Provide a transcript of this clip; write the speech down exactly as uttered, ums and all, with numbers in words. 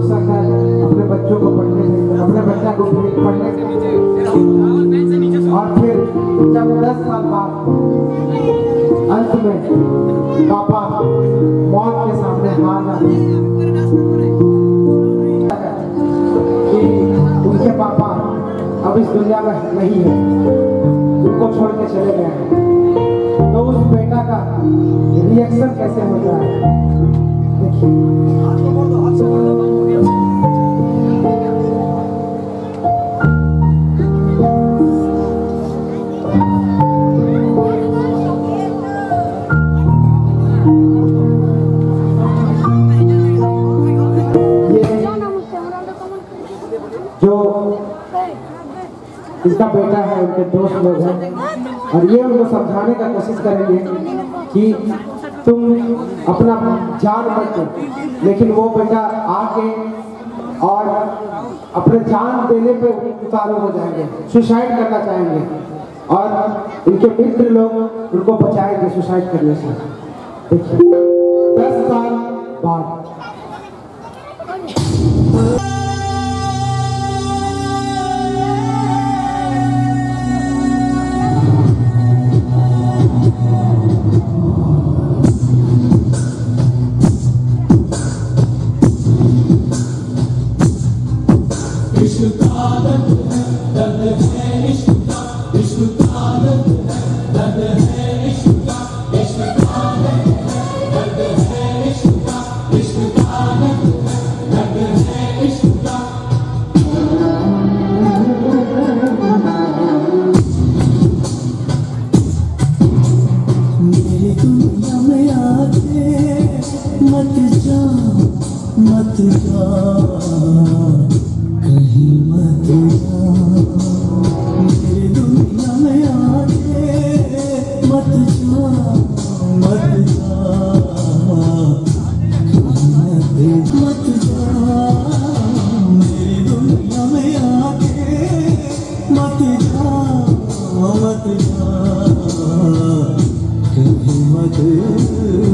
अवसर है अपने बच्चों को पढ़ने देते, अपने बच्चा को पढ़ने देते। और फिर जब दस साल बाद अंत में पापा मौत के सामने हार जाते कि उनके पापा अब इस दुनिया में नहीं है, उनको छोड़ के चले गए हैं, तो उस बेटा का रिएक्शन कैसे होता है देखिए। जो इसका बेटा है, उनके दोस्त लोग हैं, और ये उनको समझाने का कोशिश करेंगे कि तुम अपना जान मत दो, लेकिन वो बेटा आके और अपने जान देने पे उतारू हो जाएंगे, सुसाइड करना चाहेंगे, और इनके मित्र लोग उनको बचाएंगे सुसाइड करने से। देखिए दस साल बाद मत जा मत जा कहीं मत जा, मेरी दुनिया में आके मत जा मत जा कहीं मत जा, मेरी दुनिया में आके मत जा मत जा कहीं मत